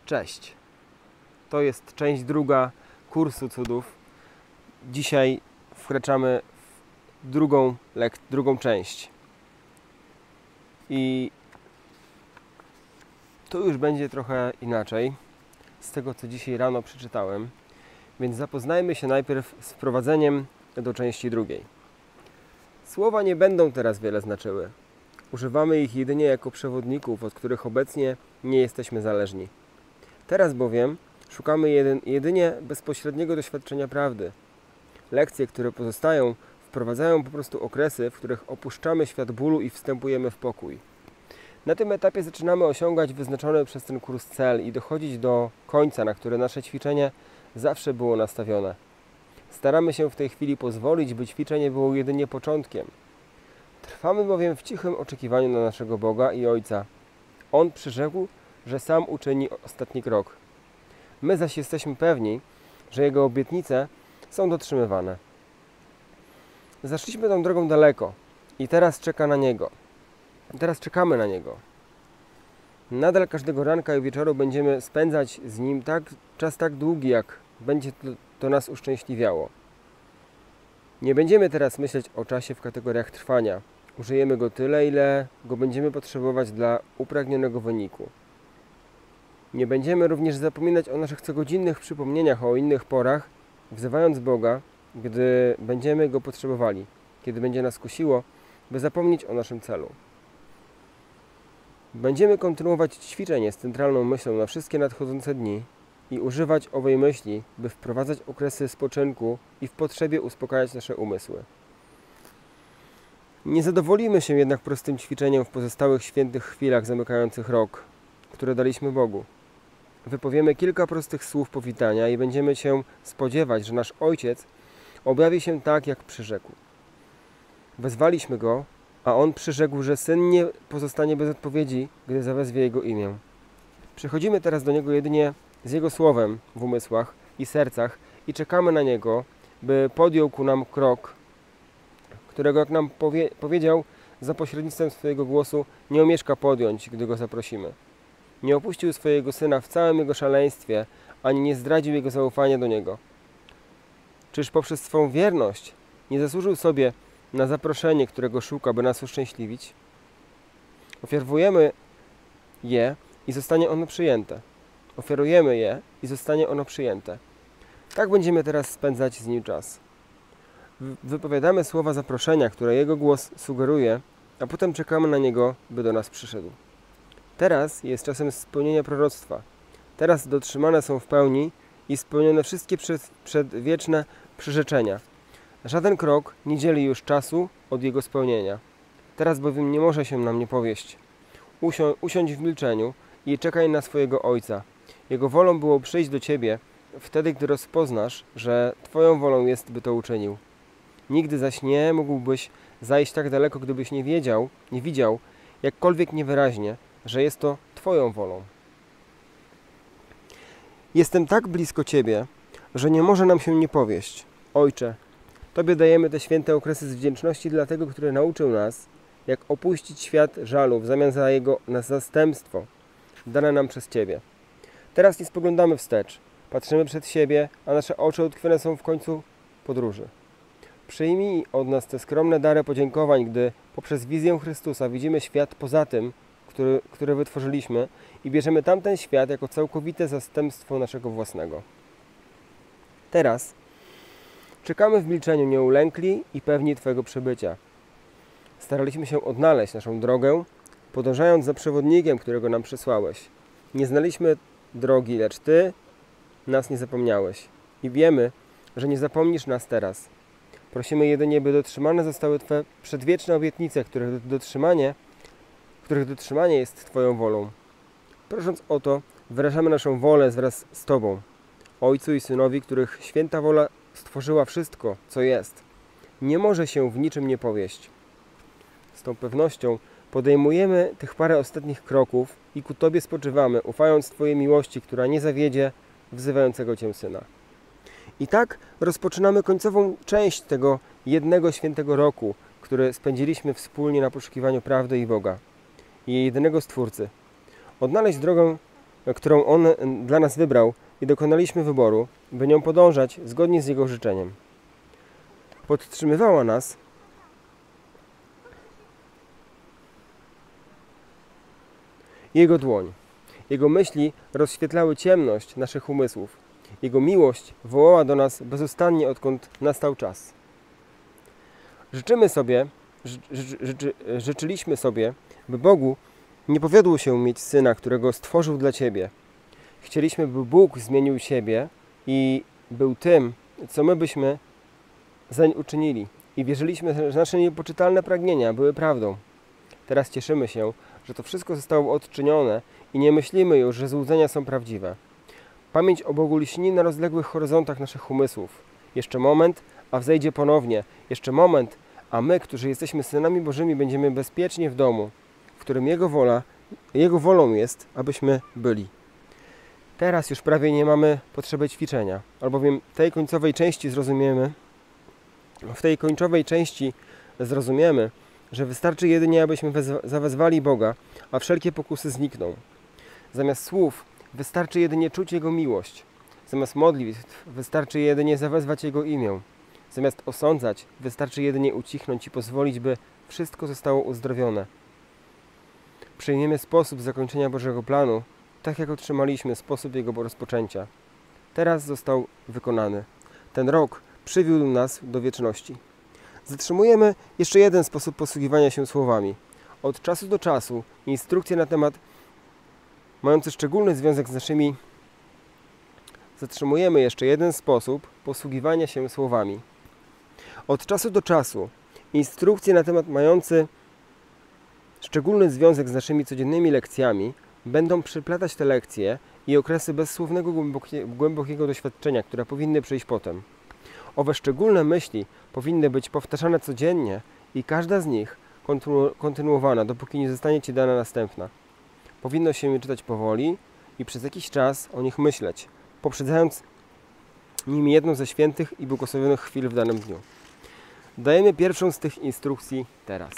Cześć. To jest część druga kursu cudów. Dzisiaj wkraczamy w drugą część. I tu już będzie trochę inaczej z tego, co dzisiaj rano przeczytałem. Więc zapoznajmy się najpierw z wprowadzeniem do części drugiej. Słowa nie będą teraz wiele znaczyły. Używamy ich jedynie jako przewodników, od których obecnie nie jesteśmy zależni. Teraz bowiem szukamy jedynie bezpośredniego doświadczenia prawdy. Lekcje, które pozostają, wprowadzają po prostu okresy, w których opuszczamy świat bólu i wstępujemy w pokój. Na tym etapie zaczynamy osiągać wyznaczony przez ten kurs cel i dochodzić do końca, na który nasze ćwiczenie zawsze było nastawione. Staramy się w tej chwili pozwolić, by ćwiczenie było jedynie początkiem. Trwamy bowiem w cichym oczekiwaniu na naszego Boga i Ojca. On przyrzekł, że sam uczyni ostatni krok. My zaś jesteśmy pewni, że Jego obietnice są dotrzymywane. Zaszliśmy tą drogą daleko i teraz czekamy na Niego. Nadal każdego ranka i wieczoru będziemy spędzać z Nim czas tak długi, jak będzie to nas uszczęśliwiało. Nie będziemy teraz myśleć o czasie w kategoriach trwania. Użyjemy go tyle, ile go będziemy potrzebować dla upragnionego wyniku. Nie będziemy również zapominać o naszych cogodzinnych przypomnieniach o innych porach, wzywając Boga, gdy będziemy Go potrzebowali, kiedy będzie nas kusiło, by zapomnieć o naszym celu. Będziemy kontynuować ćwiczenie z centralną myślą na wszystkie nadchodzące dni i używać owej myśli, by wprowadzać okresy spoczynku i w potrzebie uspokajać nasze umysły. Nie zadowolimy się jednak prostym ćwiczeniem w pozostałych świętych chwilach zamykających rok, które daliśmy Bogu. Wypowiemy kilka prostych słów powitania i będziemy się spodziewać, że nasz Ojciec objawi się tak, jak przyrzekł. Wezwaliśmy Go, a On przyrzekł, że Syn nie pozostanie bez odpowiedzi, gdy zawezwie Jego imię. Przychodzimy teraz do Niego jedynie z Jego słowem w umysłach i sercach i czekamy na Niego, by podjął ku nam krok, którego, jak nam powiedział, za pośrednictwem swojego głosu nie omieszka podjąć, gdy Go zaprosimy. Nie opuścił swojego Syna w całym Jego szaleństwie, ani nie zdradził Jego zaufania do Niego. Czyż poprzez swą wierność nie zasłużył sobie na zaproszenie, którego szuka, by nas uszczęśliwić? Ofiarujemy je i zostanie ono przyjęte. Ofiarujemy je i zostanie ono przyjęte. Tak będziemy teraz spędzać z Nim czas. Wypowiadamy słowa zaproszenia, które Jego głos sugeruje, a potem czekamy na Niego, by do nas przyszedł. Teraz jest czasem spełnienia proroctwa. Teraz dotrzymane są w pełni i spełnione wszystkie przedwieczne przyrzeczenia. Żaden krok nie dzieli już czasu od jego spełnienia. Teraz bowiem nie może się nam nie powieść. Usiądź w milczeniu i czekaj na swojego Ojca. Jego wolą było przyjść do Ciebie wtedy, gdy rozpoznasz, że Twoją wolą jest, by to uczynił. Nigdy zaś nie mógłbyś zajść tak daleko, gdybyś nie widział, jakkolwiek niewyraźnie, że jest to Twoją wolą. Jestem tak blisko Ciebie, że nie może nam się nie powieść. Ojcze, Tobie dajemy te święte okresy z wdzięczności dla tego, który nauczył nas, jak opuścić świat żalu w zamian za jego zastępstwo dane nam przez Ciebie. Teraz nie spoglądamy wstecz, patrzymy przed siebie, a nasze oczy utkwione są w końcu podróży. Przyjmij od nas te skromne dary podziękowań, gdy poprzez wizję Chrystusa widzimy świat poza tym, który wytworzyliśmy i bierzemy tamten świat jako całkowite zastępstwo naszego własnego. Teraz czekamy w milczeniu nieulękli i pewni Twojego przybycia. Staraliśmy się odnaleźć naszą drogę, podążając za przewodnikiem, którego nam przysłałeś. Nie znaliśmy drogi, lecz Ty nas nie zapomniałeś. I wiemy, że nie zapomnisz nas teraz. Prosimy jedynie, by dotrzymane zostały Twe przedwieczne obietnice, których dotrzymanie jest Twoją wolą. Prosząc o to, wyrażamy naszą wolę wraz z Tobą, Ojcu i Synowi, których święta wola stworzyła wszystko, co jest. Nie może się w niczym nie powieść. Z tą pewnością podejmujemy tych parę ostatnich kroków i ku Tobie spoczywamy, ufając Twojej miłości, która nie zawiedzie wzywającego Cię Syna. I tak rozpoczynamy końcową część tego jednego świętego roku, który spędziliśmy wspólnie na poszukiwaniu prawdy i Boga i jej jedynego Stwórcy. Odnaleźć drogę którą On dla nas wybrał i dokonaliśmy wyboru, by nią podążać zgodnie z Jego życzeniem. Podtrzymywała nas Jego dłoń. Jego myśli rozświetlały ciemność naszych umysłów. Jego miłość wołała do nas bezustannie, odkąd nastał czas. Życzyliśmy sobie, by Bogu nie powiodło się mieć Syna, którego stworzył dla Ciebie. Chcieliśmy, by Bóg zmienił siebie i był tym, co my byśmy zań uczynili. I wierzyliśmy, że nasze niepoczytalne pragnienia były prawdą. Teraz cieszymy się, że to wszystko zostało odczynione i nie myślimy już, że złudzenia są prawdziwe. Pamięć o Bogu lśni na rozległych horyzontach naszych umysłów. Jeszcze moment, a wzejdzie ponownie. Jeszcze moment, a my, którzy jesteśmy synami Bożymi, będziemy bezpiecznie w domu, w którym Jego wolą jest, abyśmy byli. Teraz już prawie nie mamy potrzeby ćwiczenia, albowiem w tej końcowej części zrozumiemy, że wystarczy jedynie, abyśmy zawezwali Boga, a wszelkie pokusy znikną. Zamiast słów wystarczy jedynie czuć Jego miłość. Zamiast modlitw wystarczy jedynie zawezwać Jego imię. Zamiast osądzać wystarczy jedynie ucichnąć i pozwolić, by wszystko zostało uzdrowione. Przyjmiemy sposób zakończenia Bożego planu, tak jak otrzymaliśmy sposób jego rozpoczęcia. Teraz został wykonany. Ten rok przywiódł nas do wieczności. Zatrzymujemy jeszcze jeden sposób posługiwania się słowami. Od czasu do czasu instrukcje na temat mające szczególny związek z naszymi... Zatrzymujemy jeszcze jeden sposób posługiwania się słowami. Od czasu do czasu instrukcje na temat mające szczególny związek z naszymi codziennymi lekcjami będą przyplatać te lekcje i okresy bezsłownego głębokiego doświadczenia, które powinny przyjść potem. Owe szczególne myśli powinny być powtarzane codziennie i każda z nich kontynuowana, dopóki nie zostanie Ci dana następna. Powinno się je czytać powoli i przez jakiś czas o nich myśleć, poprzedzając nimi jedną ze świętych i błogosławionych chwil w danym dniu. Dajemy pierwszą z tych instrukcji teraz.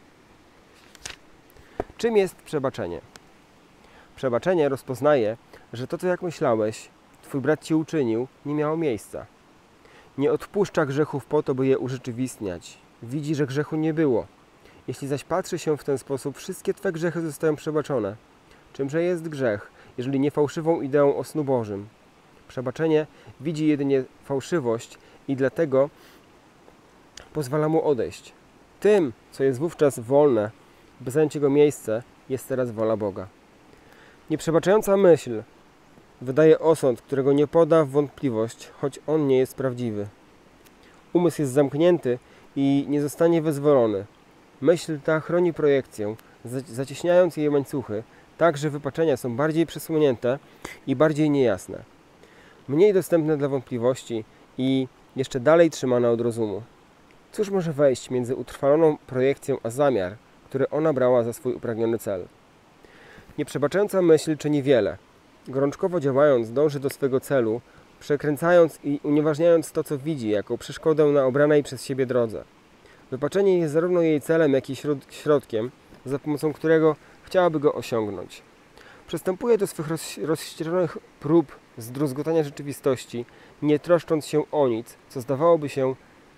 Czym jest przebaczenie? Przebaczenie rozpoznaje, że to, co jak myślałeś, Twój brat Ci uczynił, nie miało miejsca. Nie odpuszcza grzechów po to, by je urzeczywistniać. Widzi, że grzechu nie było. Jeśli zaś patrzy się w ten sposób, wszystkie Twe grzechy zostają przebaczone. Czymże jest grzech, jeżeli nie fałszywą ideą o snu Bożym? Przebaczenie widzi jedynie fałszywość i dlatego pozwala mu odejść. Tym, co jest wówczas wolne, by zająć jego miejsce, jest teraz wola Boga. Nieprzebaczająca myśl wydaje osąd, którego nie poda w wątpliwość, choć on nie jest prawdziwy. Umysł jest zamknięty i nie zostanie wyzwolony. Myśl ta chroni projekcję, zacieśniając jej łańcuchy, tak, że wypaczenia są bardziej przesłonięte i bardziej niejasne. Mniej dostępne dla wątpliwości i jeszcze dalej trzymane od rozumu. Cóż może wejść między utrwaloną projekcję a zamiar, który ona brała za swój upragniony cel? Nieprzebaczająca myśl czyni wiele. Gorączkowo działając, dąży do swego celu, przekręcając i unieważniając to, co widzi, jako przeszkodę na obranej przez siebie drodze. Wypaczenie jest zarówno jej celem, jak i środkiem, za pomocą którego chciałaby go osiągnąć. Przystępuje do swych rozścielonych prób zdruzgotania rzeczywistości, nie troszcząc się o nic, co zdawałoby się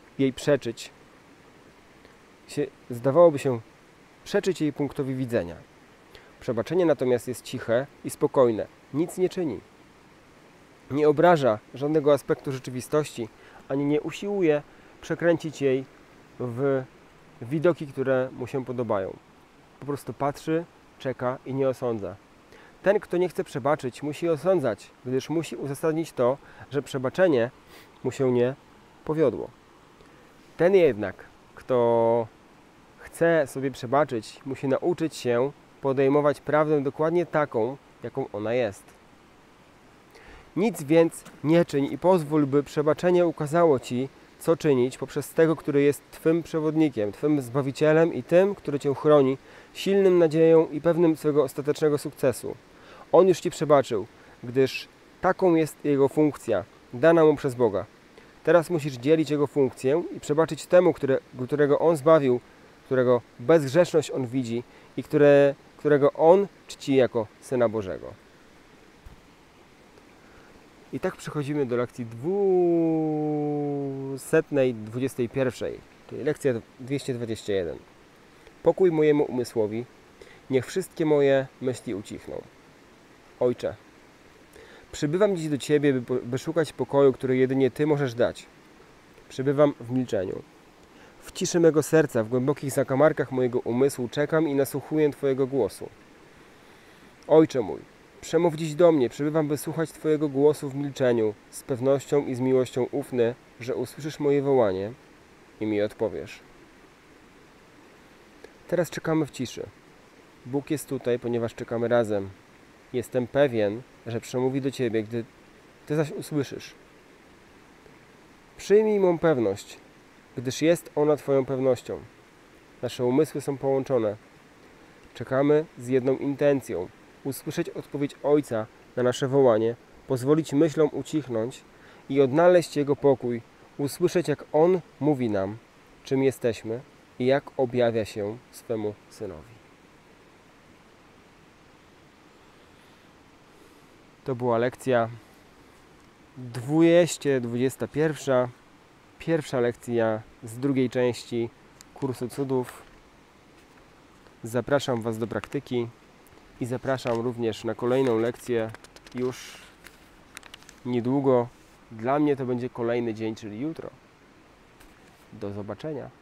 przeczyć jej punktowi widzenia. Przebaczenie natomiast jest ciche i spokojne, nic nie czyni. Nie obraża żadnego aspektu rzeczywistości, ani nie usiłuje przekręcić jej w widoki, które mu się podobają. Po prostu patrzy, czeka i nie osądza. Ten, kto nie chce przebaczyć, musi osądzać, gdyż musi uzasadnić to, że przebaczenie mu się nie powiodło. Ten jednak, kto chce sobie przebaczyć, musi nauczyć się podejmować prawdę dokładnie taką, jaką ona jest. Nic więc nie czyń i pozwól, by przebaczenie ukazało Ci, co czynić poprzez tego, który jest Twym przewodnikiem, Twym Zbawicielem i tym, który Cię chroni, silnym nadzieją i pewnym swego ostatecznego sukcesu. On już Ci przebaczył, gdyż taką jest Jego funkcja, dana Mu przez Boga. Teraz musisz dzielić Jego funkcję i przebaczyć temu, którego On zbawił, którego bezgrzeszność On widzi i którego On czci jako Syna Bożego. I tak przechodzimy do lekcji 221, czyli lekcja 221. Pokój mojemu umysłowi, niech wszystkie moje myśli ucichną. Ojcze, przybywam dziś do Ciebie, by szukać pokoju, który jedynie Ty możesz dać. Przybywam w milczeniu. W ciszy mego serca, w głębokich zakamarkach mojego umysłu czekam i nasłuchuję Twojego głosu. Ojcze mój, przemów dziś do mnie, przybywam, by słuchać Twojego głosu w milczeniu, z pewnością i z miłością ufny, że usłyszysz moje wołanie i mi odpowiesz. Teraz czekamy w ciszy. Bóg jest tutaj, ponieważ czekamy razem. Jestem pewien, że przemówi do Ciebie, gdy Ty zaś usłyszysz. Przyjmij mą pewność, gdyż jest ona Twoją pewnością. Nasze umysły są połączone. Czekamy z jedną intencją. Usłyszeć odpowiedź Ojca na nasze wołanie, pozwolić myślom ucichnąć i odnaleźć Jego pokój, usłyszeć, jak On mówi nam, czym jesteśmy i jak objawia się swemu Synowi. To była lekcja 221, pierwsza lekcja z drugiej części kursu cudów. Zapraszam Was do praktyki i zapraszam również na kolejną lekcję już niedługo. Dla mnie to będzie kolejny dzień, czyli jutro. Do zobaczenia.